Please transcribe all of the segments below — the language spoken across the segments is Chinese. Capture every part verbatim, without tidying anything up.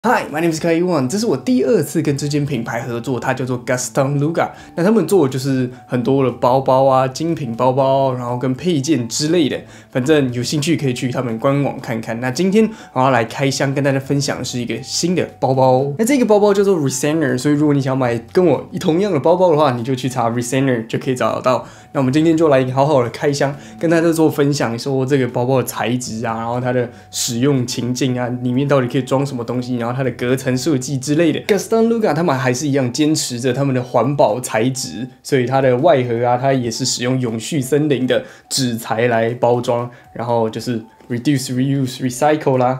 Hi, my name is Kai Yuan。这是我第二次跟这间品牌合作，它叫做 Gaston Luga。那他们做的就是很多的包包啊、精品包包，然后跟配件之类的。反正有兴趣可以去他们官网看看。那今天我要来开箱，跟大家分享的是一个新的包包。那这个包包叫做 Resener， 所以如果你想买跟我同样的包包的话，你就去查 Resener 就可以找得到。那我们今天就来好好的开箱，跟大家做分享，说这个包包的材质啊，然后它的使用情境啊，里面到底可以装什么东西，然后它的隔层设计之类的。Gaston Luga 他们还是一样坚持着他们的环保材质，所以它的外盒啊，它也是使用永续森林的纸材来包装，然后就是 reduce, reuse, recycle 啦。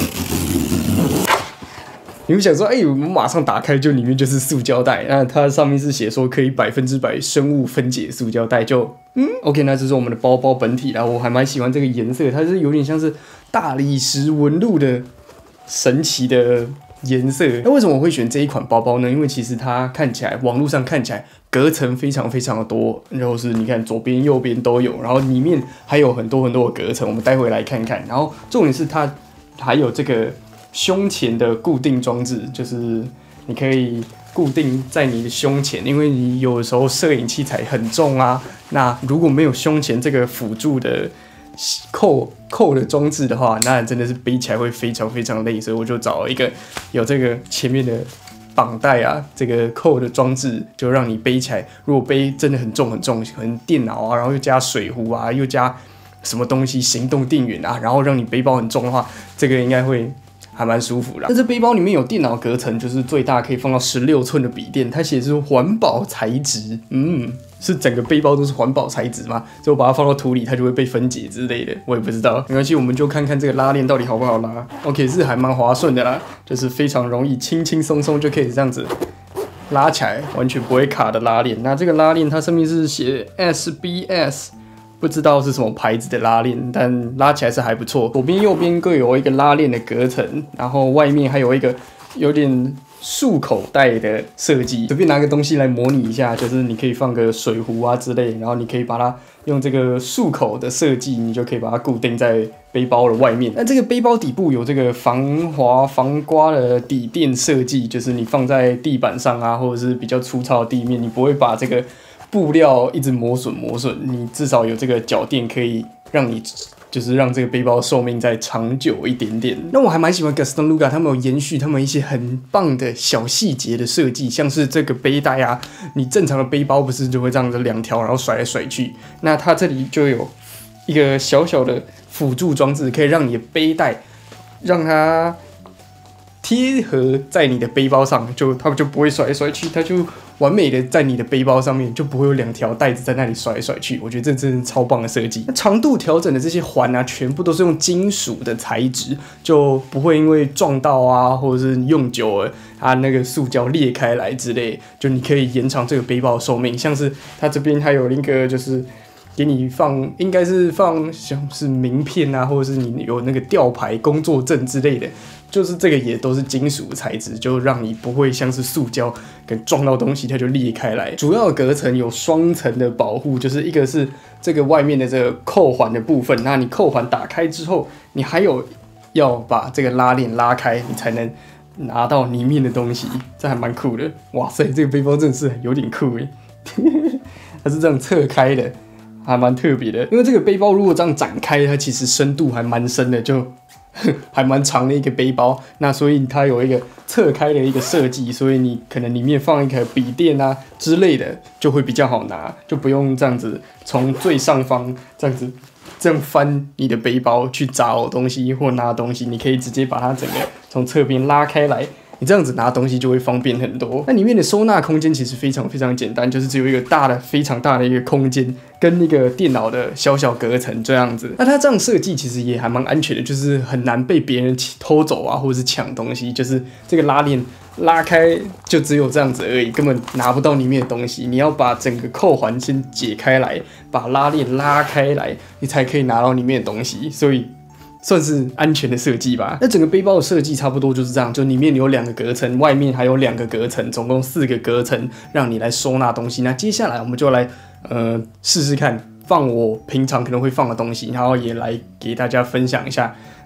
你们想说，哎、欸，我们马上打开，就里面就是塑胶袋。那它上面是写说可以百分之百生物分解塑胶袋，就嗯 ，OK， 那这是我们的包包本体啦。我还蛮喜欢这个颜色，它是有点像是大理石纹路的神奇的颜色。那为什么我会选这一款包包呢？因为其实它看起来，网络上看起来隔层非常非常的多，然后是你看左边右边都有，然后里面还有很多很多的隔层，我们待会来看看。然后重点是它还有这个胸前的固定装置，就是你可以固定在你的胸前，因为你有时候摄影器材很重啊，那如果没有胸前这个辅助的扣扣的装置的话，那真的是背起来会非常非常累，所以我就找了一个有这个前面的绑带啊，这个扣的装置，就让你背起来。如果背真的很重很重，可能电脑啊，然后又加水壶啊，又加什么东西行动电源啊，然后让你背包很重的话，这个应该会还蛮舒服的。那这背包里面有电脑隔层，就是最大可以放到十六寸的笔电，它写的是环保材质，嗯，是整个背包都是环保材质吗？所以我把它放到土里，它就会被分解之类的，我也不知道，没关系，我们就看看这个拉链到底好不好拉。OK， 是还蛮滑顺的啦，就是非常容易，轻轻松松就可以这样子拉起来，完全不会卡的拉链。那这个拉链它上面是写 S B S。不知道是什么牌子的拉链，但拉起来是还不错。左边右边各有一个拉链的隔层，然后外面还有一个有点束口袋的设计。随便拿个东西来模拟一下，就是你可以放个水壶啊之类，然后你可以把它用这个束口的设计，你就可以把它固定在背包的外面。那这个背包底部有这个防滑防刮的底垫设计，就是你放在地板上啊，或者是比较粗糙的地面，你不会把这个布料一直磨损磨损，你至少有这个脚垫可以让你就是让这个背包寿命再长久一点点。那我还蛮喜欢 Gaston Luga， 他们有延续他们一些很棒的小细节的设计，像是这个背带啊，你正常的背包不是就会这样子两条，然后甩来甩去，那它这里就有一个小小的辅助装置，可以让你的背带让它贴合在你的背包上，就它就不会甩来甩去，它就完美的在你的背包上面，就不会有两条带子在那里甩来甩去。我觉得这真是超棒的设计。那长度调整的这些环啊，全部都是用金属的材质，就不会因为撞到啊，或者是用久了它那个塑胶裂开来之类，就你可以延长这个背包的寿命。像是它这边还有一个就是给你放，应该是放像是名片啊，或者是你有那个吊牌、工作证之类的。就是这个也都是金属材质，就让你不会像是塑胶跟撞到东西它就裂开来。主要的隔层有双层的保护，就是一个是这个外面的这个扣环的部分，那你扣环打开之后，你还有要把这个拉链拉开，你才能拿到里面的东西，这还蛮酷的。哇塞，这个背包真的是有点酷耶，它是这样侧开的，还蛮特别的。因为这个背包如果这样展开，它其实深度还蛮深的，就还蛮长的一个背包，那所以它有一个侧开的一个设计，所以你可能里面放一个笔电啊之类的，就会比较好拿，就不用这样子从最上方这样子这样翻你的背包去找东西或拿东西，你可以直接把它整个从侧边拉开来。你这样子拿东西就会方便很多。那里面的收纳空间其实非常非常简单，就是只有一个大的、非常大的一个空间，跟那个电脑的小小隔层这样子。那它这样设计其实也还蛮安全的，就是很难被别人偷走啊，或者是抢东西。就是这个拉链拉开就只有这样子而已，根本拿不到里面的东西。你要把整个扣环先解开来，把拉链拉开来，你才可以拿到里面的东西。所以算是安全的设计吧。那整个背包的设计差不多就是这样，就里面有两个隔层，外面还有两个隔层，总共四个隔层，让你来收纳东西。那接下来我们就来呃试试看，放我平常可能会放的东西，然后也来给大家分享一下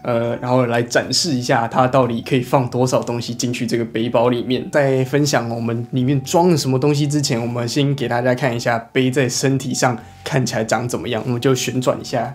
呃，然后来展示一下它到底可以放多少东西进去这个背包里面。在分享我们里面装了什么东西之前，我们先给大家看一下背在身体上看起来长怎么样。我们就旋转一下。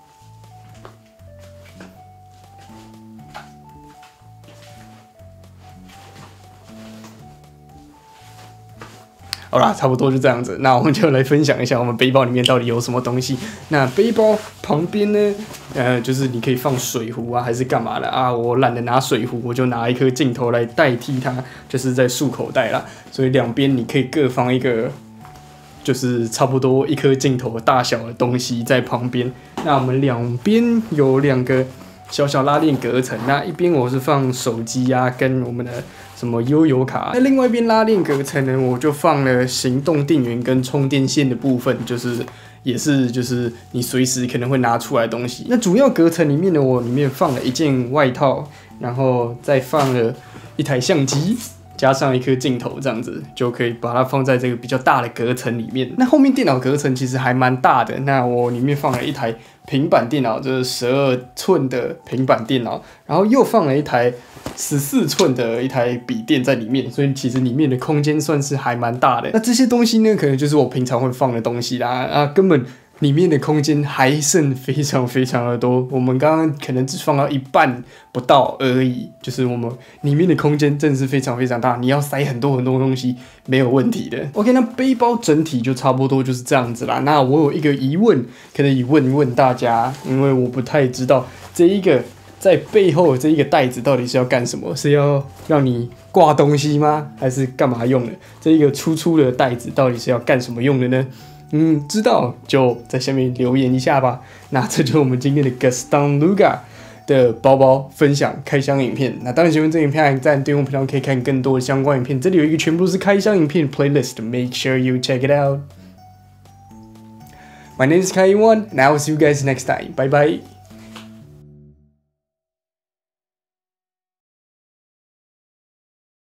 好啦，差不多就这样子。那我们就来分享一下我们背包里面到底有什么东西。那背包旁边呢，呃，就是你可以放水壶啊，还是干嘛的啊？我懒得拿水壶，我就拿一颗镜头来代替它，就是在束口袋啦。所以两边你可以各放一个，就是差不多一颗镜头大小的东西在旁边。那我们两边有两个小小拉链隔层，那一边我是放手机啊，跟我们的什么悠游卡。那另外一边拉链隔层呢，我就放了行动电源跟充电线的部分，就是也是就是你随时可能会拿出来的东西。那主要隔层里面呢，我里面放了一件外套，然后再放了一台相机。加上一颗镜头，这样子就可以把它放在这个比较大的隔层里面。那后面电脑隔层其实还蛮大的，那我里面放了一台平板电脑，就是十二寸的平板电脑，然后又放了一台十四寸的一台笔电在里面，所以其实里面的空间算是还蛮大的。那这些东西呢，可能就是我平常会放的东西啦，啊，根本里面的空间还剩非常非常的多，我们刚刚可能只放到一半不到而已，就是我们里面的空间真的是非常非常大，你要塞很多很多东西没有问题的。OK， 那背包整体就差不多就是这样子啦。那我有一个疑问，可以问一问大家，因为我不太知道这一个在背后的这一个袋子到底是要干什么，是要让你挂东西吗？还是干嘛用的？这一个粗粗的袋子到底是要干什么用的呢？嗯，知道就在下面留言一下吧。那这就是我们今天的 Gaston Luga 的包包分享开箱影片。那当然喜欢这影片，按赞订阅我频道可以看更多的相关影片。这里有一个全部都是开箱影片 playlist，make sure you check it out. My name is Kai Yuan, and I will see you guys next time. Bye bye.